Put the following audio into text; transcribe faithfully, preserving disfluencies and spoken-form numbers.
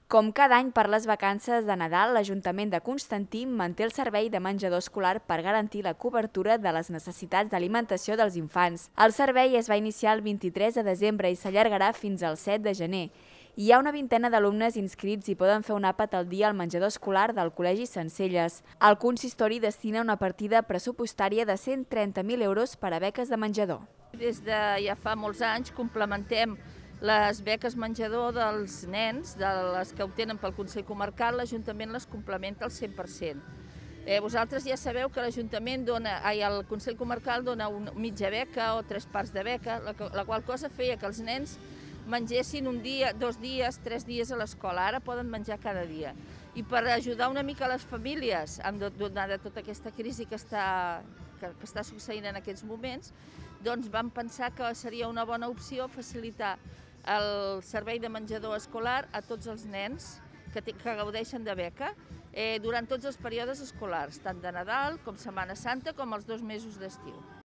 Com cada any per les vacances de Nadal, l'Ajuntament de Constantí manté el servei de menjador escolar per garantir la cobertura de les necessitats d'alimentació dels infants. El servei es va iniciar el vint-i-tres de desembre i s'allargarà fins al set de gener. Hi ha una vintena d'alumnes inscrits i poden fer un àpat al dia al menjador escolar del Col·legi Sencelles. El consistori destina una partida pressupostària de cent trenta mil euros per a beques de menjador. Des de ja fa molts anys complementem les beques menjador dels nens, de les que obtenen pel Consell Comarcal, l'Ajuntament les complementa al cent per cent. Eh, vosaltres ja sabeu que l'Ajuntament dona, ai, el Consell Comarcal dona una mitja beca o tres parts de beca, la, la qual cosa feia que els nens mengessin un dia, dos dies, tres dies a l'escola. Ara poden menjar cada dia. I per ajudar una mica les famílies, donada tota aquesta crisi que està, que, que està succeint en aquests moments, doncs vam pensar que seria una bona opció facilitar el servei de menjador escolar a tots els nens que, que gaudeixen de beca eh, durant tots els períodes escolars, tant de Nadal com Setmana Santa com els dos mesos d'estiu.